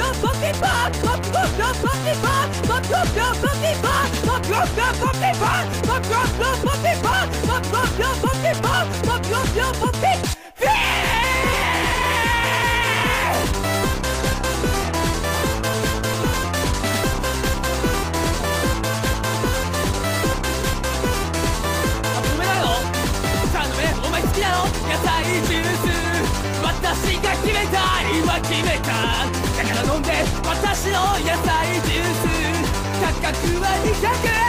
私が決めた、今決めた。だから飲んで私の野菜ジュース。価格は200円。